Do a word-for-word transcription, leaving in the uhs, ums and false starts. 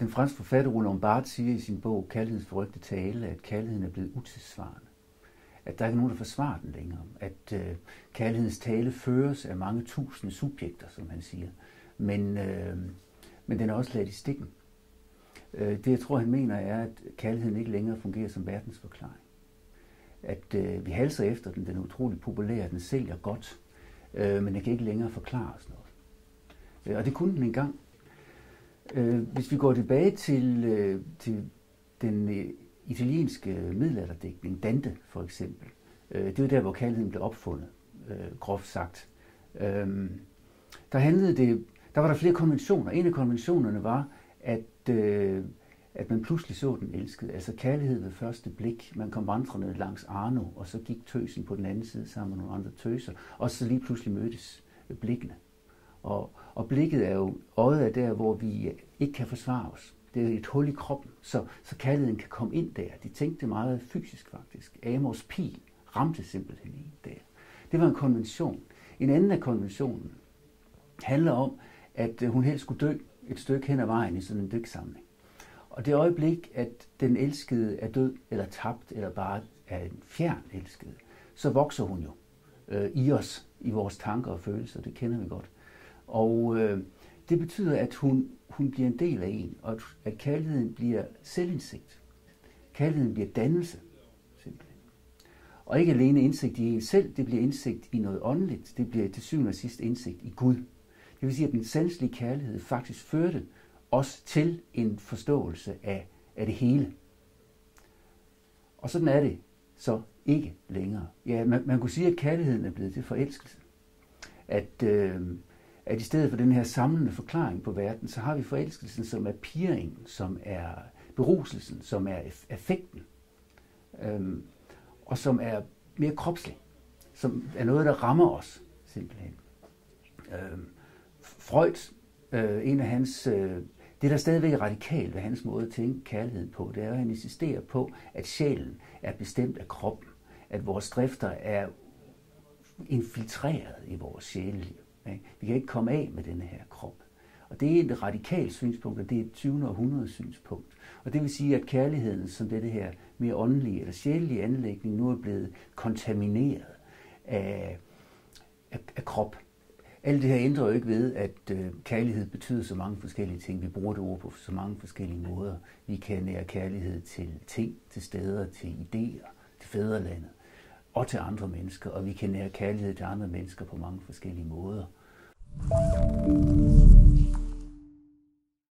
Den franske forfatter Roland Barthes siger i sin bog Kærlighedens forrygte tale, at kærligheden er blevet utidssvarende. At der ikke er nogen, der forsvarer den længere. At øh, kærlighedens tale føres af mange tusinde subjekter, som han siger. Men, øh, men den er også ladt i stikken. Øh, det, jeg tror, han mener, er, at kærligheden ikke længere fungerer som verdensforklaring. At øh, vi halser efter den, den er utrolig populær, den sælger godt, øh, men den kan ikke længere forklare os noget. Øh, og det kunne den engang. Øh, hvis vi går tilbage til, øh, til den øh, italienske middelalderdigtning, Dante for eksempel, øh, det var der, hvor kærligheden blev opfundet, øh, groft sagt. Øh, der handlede det, der var der flere konventioner. En af konventionerne var, at øh, at man pludselig så den elskede. Altså kærlighed ved første blik. Man kom vandrende langs Arno, og så gik tøsen på den anden side sammen med nogle andre tøser. Og så lige pludselig mødtes blikkene. Og, og blikket er jo, øjet er der, hvor vi ikke kan forsvare os. Det er et hul i kroppen, så, så kærligheden kan komme ind der. De tænkte meget fysisk faktisk. Amors pil ramte simpelthen ind der. Det var en konvention. En anden af konventionen handler om, at hun helst skulle dø et stykke hen ad vejen i sådan en digtsamling. Og det øjeblik, at den elskede er død, eller tabt, eller bare er en fjern elskede, så vokser hun jo øh, i os, i vores tanker og følelser. Det kender vi godt. Og øh, det betyder, at hun, hun bliver en del af en, og at kærligheden bliver selvindsigt. Kærligheden bliver dannelse, simpelthen. Og ikke alene indsigt i en selv, det bliver indsigt i noget åndeligt. Det bliver til syvende og sidst indsigt i Gud. Det vil sige, at den sanselige kærlighed faktisk førte os til en forståelse af, af det hele. Og sådan er det så ikke længere. Ja, man, man kunne sige, at kærligheden er blevet til forelskelse. At, øh, at i stedet for den her samlende forklaring på verden, så har vi forelskelsen, som er pirringen, som er beruselsen, som er affekten, øh, og som er mere kropslig, som er noget, der rammer os, simpelthen. Øh, Freud, øh, en af hans... Øh, Det, der stadigvæk er radikalt ved hans måde at tænke kærligheden på, det er, at han insisterer på, at sjælen er bestemt af kroppen. At vores drifter er infiltreret i vores sjæleliv. Vi kan ikke komme af med denne her krop. Og det er et radikalt synspunkt, og det er et tyvende århundredes synspunkt. Og det vil sige, at kærligheden, som det her mere åndelige eller sjælelige anlægning, nu er blevet kontamineret af, af, af krop. Alt det her ændrer jo ikke ved, at øh, kærlighed betyder så mange forskellige ting. Vi bruger det ord på så mange forskellige måder. Vi kan nære kærlighed til ting, til steder, til idéer, til fædrelandet og til andre mennesker. Og vi kan nære kærlighed til andre mennesker på mange forskellige måder.